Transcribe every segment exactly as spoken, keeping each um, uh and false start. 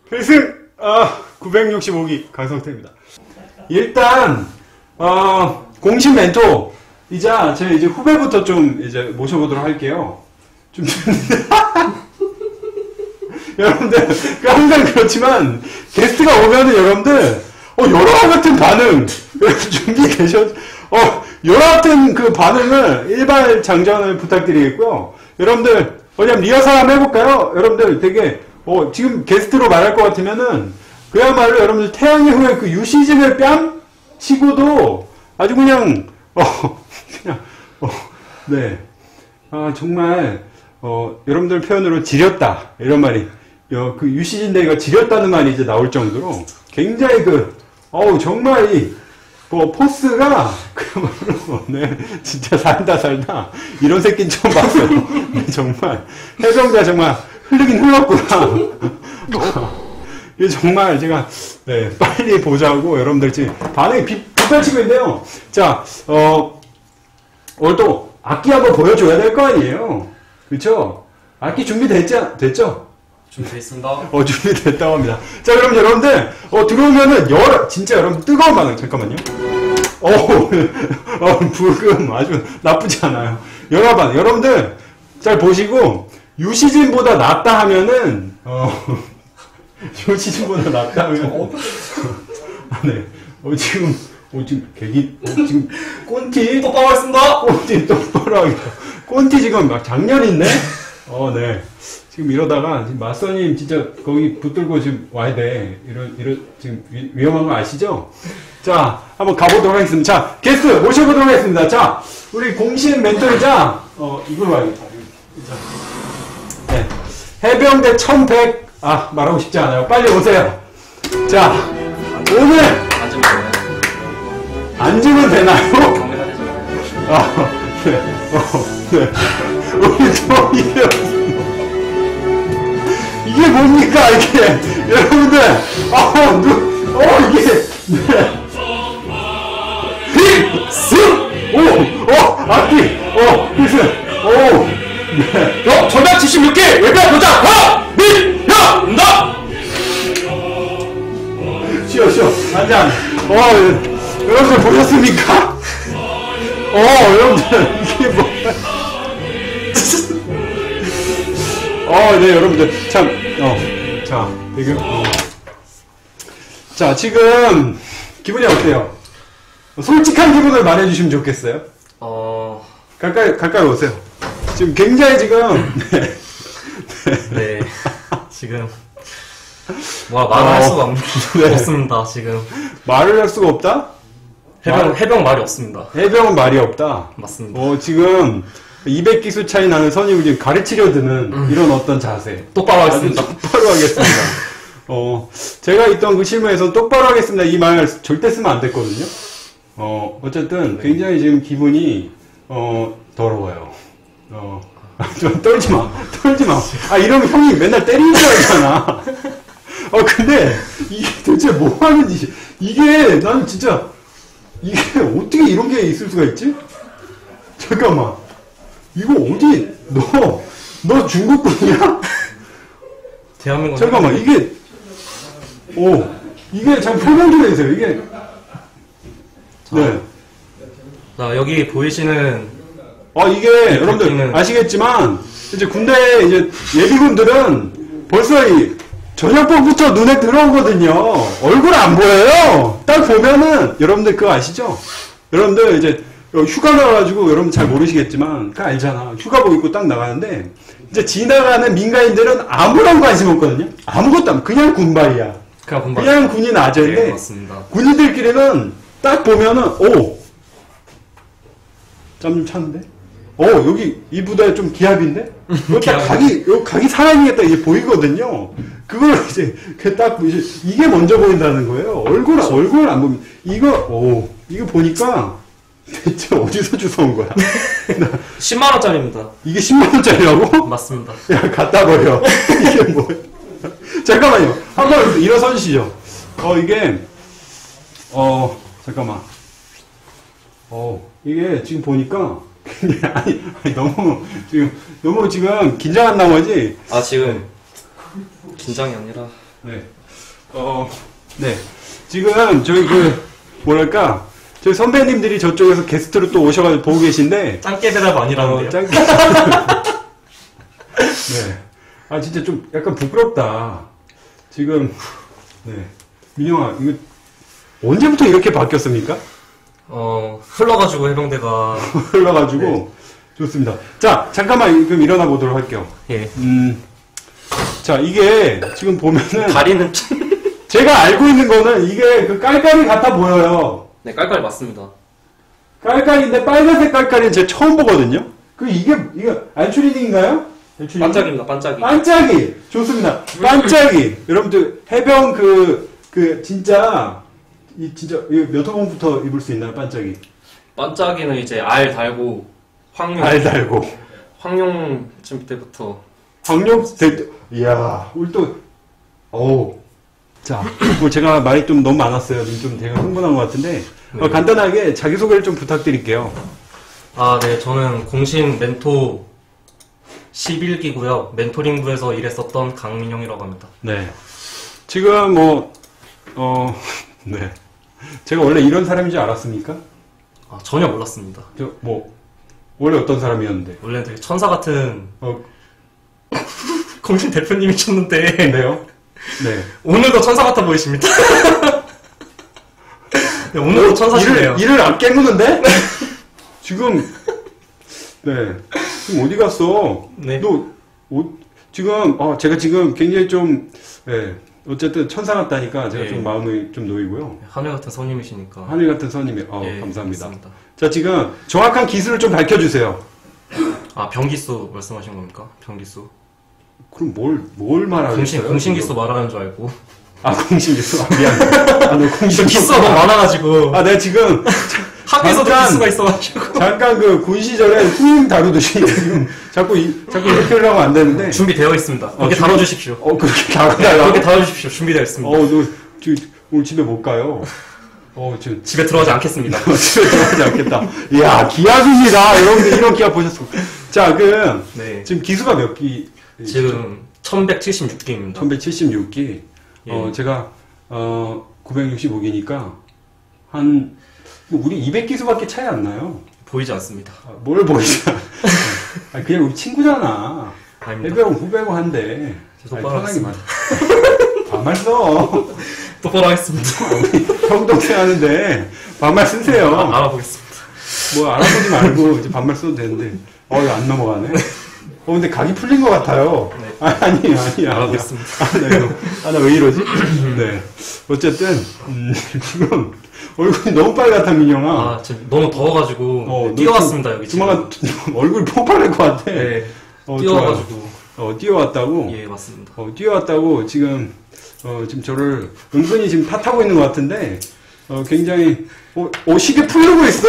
필승! 아, 구백육십오 기 강성태입니다. 일단, 어, 공식 멘토, 이자, 제 이제 후배부터 좀 이제 모셔보도록 할게요. 좀, 여러분들, 그 항상 그렇지만, 게스트가 오면은 여러분들, 어, 열화 같은 반응, 준비되셨, 어, 열화 같은 그 반응을 일발 장전을 부탁드리겠고요. 여러분들, 어디 한번 리허설 한번 해볼까요? 여러분들 되게, 어, 지금 게스트로 말할 것 같으면은, 그야말로 여러분들 태양의 후예 그 유시즌을 뺨 치고도 아주 그냥, 어, 그냥, 어, 네. 아, 정말, 어, 여러분들 표현으로 지렸다. 이런 말이, 어, 그 유시즌 대회가 지렸다는 말이 이제 나올 정도로 굉장히 그, 어우, 정말 이, 뭐, 포스가, 그야말로, 네, 진짜 살다 살다, 이런 새끼는 처음 봤어요. 네, 정말. 해병대 정말 흘리긴 흘렀구나. 이게 정말 제가, 네, 빨리 보자고 여러분들 지금 반응이 빗발치고 있는데요. 자, 어, 오늘 또 악기 한번 보여줘야 될 거 아니에요. 그쵸? 악기 준비됐죠? 됐죠? 준비됐습니다. 어, 준비됐다고 합니다. 자, 그럼 여러분들, 어, 들어오면은, 여 진짜 여러분, 뜨거운 반응, 잠깐만요. 어, 어, 부금 아주 나쁘지 않아요. 열화 반응. 여러분들, 잘 보시고, 유시즌보다 낫다 하면은, 어, 유시즌보다 낫다 하면, 아, 네. 어, 지금, 어, 지금, 계기, 어, 지금, 꼰티. 똑바로 하겠습니다. 꼰티 똑바로 하겠다. 꼰티 지금 막 장렬 있네? 어, 네. 지금 이러다가, 지금 마스터님 진짜 거기 붙들고 지금 와야 돼. 이런, 이런, 지금 위, 위험한 거 아시죠? 자, 한번 가보도록 하겠습니다. 자, 게스트 모셔보도록 하겠습니다. 자, 우리 공식 멘토이자, 어, 이걸 봐야겠다. 자, 네. 해병대 천백, 아, 말하고 싶지 않아요. 빨리 오세요. 자, 오늘, 앉으면 되나요? 앉으면 되나요? 경례가 되잖아요. 아, 네. 어, 네. 우리 또 이게, 이게 뭡니까, 이게. 여러분들, 아, 누, 어, 이게, 네. 필승! 오, 어, 악기, 어, 필승, 오, 네. 어, 천백칠십육 기 외병 도장 화민혁입니다. 쉬어, 쉬어. 앉아. 어, 여러분들 보셨습니까? 어, 여러분들, 이게 뭐. 어, 네, 여러분들. 참, 어, 자, 지금, 어. 자, 지금, 기분이 어때요? 솔직한 기분을 말해주시면 좋겠어요? 어, 가까이, 가까이 오세요. 지금 굉장히 지금, 네. 네. 지금, 뭐, 말을 할 어, 수가 없, 네. 없습니다, 지금. 말을 할 수가 없다? 해병, 말- 해병 말이 없습니다. 해병은 말이 없다. 맞습니다. 어, 지금, 이백 기수 차이 나는 선임을 지금 가르치려 드는 음. 이런 어떤 자세. 똑바로 하겠습니다. 아주 똑바로 하겠습니다. 어, 제가 있던 그 실무에서 똑바로 하겠습니다. 이 말 절대 쓰면 안 됐거든요. 어, 어쨌든 네. 굉장히 지금 기분이, 어, 더러워요. 어, 좀 떨지 마. 떨지 마. 아, 이러면 형이 맨날 때리는 줄 알잖아. 어, 근데 이게 도대체 뭐 하는 짓이, 이게 나는 진짜, 이게 어떻게 이런 게 있을 수가 있지? 잠깐만. 이거 어디, 너, 너 중국군이야? 대한민국. 잠깐만, 이게, 오, 이게 참 설명 좀 해주세요. 이게, 자, 네. 자, 여기 보이시는, 아, 이게, 여러분들 느낌은- 아시겠지만, 이제 군대, 이제 예비군들은 벌써 이 저녁밥부터 눈에 들어오거든요. 얼굴 안 보여요. 딱 보면은, 여러분들 그거 아시죠? 여러분들 이제, 휴가 나가가지고 여러분 잘 모르시겠지만 그거 알잖아. 휴가복 입고 딱 나가는데 이제 지나가는 민간인들은 아무런 관심 없거든요. 아무것도 안, 그냥 군발이야. 그냥 본방. 그냥 군인 아재인데 네, 맞습니다. 군인들끼리는 딱 보면은 오! 짬 좀 찼는데? 어, 여기 이 부대 좀 기합인데? 여기 딱 기합. 각이, 여기 각이 살아있겠다 이게 보이거든요. 그걸 이제 그 딱 이제 이게 먼저 보인다는 거예요. 얼굴, 얼굴 안 보면 이거, 오, 이거 보니까 대체 어디서 주워온 거야? 십만 원짜리입니다. 이게 십만 원짜리라고? 맞습니다. 야, 갖다 버려. 이게 뭐야? 잠깐만요. 한번 일어서 주시죠. 어, 이게, 어, 잠깐만. 어, 이게 지금 보니까, 아니, 아니, 너무, 지금, 너무 지금 긴장한 나머지, 아, 지금, 긴장이 아니라. 네. 어, 네. 지금 저희 그 뭐랄까 저희 선배님들이 저쪽에서 게스트로 또 오셔가지고 보고 계신데 짱깨 대답 아니라는데요? 어, 짱깨. 네. 아 진짜 좀 약간 부끄럽다. 지금 네. 민영아 이거 언제부터 이렇게 바뀌었습니까? 어, 흘러가지고 해병대가. 흘러가지고 네. 좋습니다. 자 잠깐만 그럼 일어나 보도록 할게요. 예. 음. 자 이게 지금 보면은 다리는. 제가 알고 있는 거는 이게 그 깔깔이 같아 보여요. 네, 깔깔이 맞습니다. 깔깔인데 빨간색 깔깔이는 제가 처음 보거든요. 그 이게 이게 알추리닝인가요? 알추리닝? 반짝입니다, 반짝이. 반짝이 좋습니다. 반짝이 여러분들 해병 그 그 진짜 이 진짜 몇 호봉부터 입을 수 있나요? 반짝이. 반짝이는 이제 알 달고 황룡. 알 달고 황룡쯤 때부터. 황룡 대 이야 우리 또 어우 자 뭐 제가 말이 좀 너무 많았어요. 좀 제가 흥분한 것 같은데 네. 어, 간단하게 자기 소개를 좀 부탁드릴게요. 아, 네, 저는 공신 멘토 십일 기고요. 멘토링부에서 일했었던 강민영이라고 합니다. 네. 지금 뭐, 어, 네. 제가 원래 이런 사람인 줄 알았습니까? 아, 전혀 몰랐습니다. 저, 뭐, 원래 어떤 사람이었는데? 원래는 되게 천사 같은 어, 공신 대표님이셨는데. 네요? 네. 오늘도 천사 같아 보이십니다. 네, 오늘도 천사시네요. 일을, 일을 안 깨무는데? 지금, 네. 지금 어디 갔어? 네. 너, 어, 지금, 어, 제가 지금 굉장히 좀, 네. 어쨌든 천사 같다니까 제가 네. 좀 마음이 좀 놓이고요. 하늘 같은 선임이시니까. 하늘 같은 선임이, 어, 예, 감사합니다. 맞습니다. 자, 지금 정확한 기술을 좀 밝혀주세요. 아, 병기수 말씀하신 겁니까? 병기수. 그럼 뭘, 뭘 말하겠어요? 공신, 공신기수 말하는 줄 알고. 아, 공신기수. 아, 미안해. 아, 너 공신기수. 기수가 너무 많아가지고. 아, 내가 지금. 학교에서도 잠깐, 기수가 있어가지고. 잠깐 그 군 시절에 후임 다루듯이 지금 자꾸, 이, 자꾸 이렇게 하려면 안 되는데. 준비되어 있습니다. 그렇게 준비- 다뤄주십시오. 어, 그렇게 네, 다뤄달라고? 그렇게 다뤄주십시오. 준비되어 있습니다. 어, 너, 저, 오늘 집에 못 가요. 어, 지금. 집에 들어가지 않겠습니다. 집에 들어가지 않겠다. 이야, 기압입니다. 여러분들 이런 기압 보셨어. 자, 그, 네. 지금 기수가 몇 기? 지금 천백칠십육 기입니다. 천백칠십육 기. 예. 어, 제가, 어, 구백육십오 기니까, 한, 뭐 우리 이백 기수밖에 차이 안 나요. 보이지 않습니다. 아, 뭘 보이자. 아, 그냥 우리 친구잖아. 아닙니다. 해병 후배고 한데. 아니, 똑바로 편하게 말. 하겠습니다. 반말 써. 똑바로 하겠습니다. 형 동생 하는데, 반말 쓰세요. 아, 알아보겠습니다. 뭐 알아보지 말고, 이제 반말 써도 되는데. 어, 이거 안 넘어가네. 어, 근데 각이 풀린 것 같아요. 네. 아, 아니, 아니야. 알아보겠습니다. 아, 나 이거, 아, 나 왜 이러지? 네. 어쨌든, 음, 지금, 얼굴이 너무 빨갛다, 민영아. 아, 지금 너무 더워가지고 어, 뛰어왔습니다. 너 여기 지금. 조만간 얼굴이 폭발할 것 같아. 네. 어, 뛰어와가지고. 좋아요. 어, 뛰어왔다고? 예, 맞습니다. 어, 뛰어왔다고 지금, 어, 지금 저를 은근히 지금 탓하고 있는 것 같은데, 어, 굉장히, 어, 어 시계 풀리고 있어?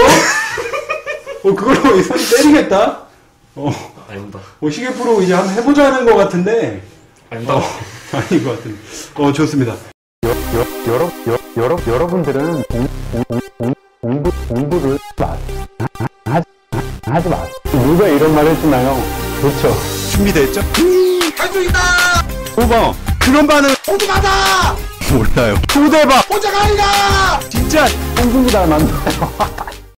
어, 그걸로 손 때리겠다? 어, 아, 아닙니다. 어, 시계 풀고 이제 한번 해보자는 것 같은데, 아닙니다. 어, 아닌 것 같은데. 어, 좋습니다. 여러, 여, 여러, 여러분들은 공, 공, 공, 공부, 공부를 마, 하, 하, 하지 마. 누가 이런 말 해주나요? 그렇죠. 준비됐죠? 할 수 있다! 오 번, 그런 반응, 호두가다! 몰라요. 호대박! 호자가 아니다! 진짜! 홍준기 닮았나요?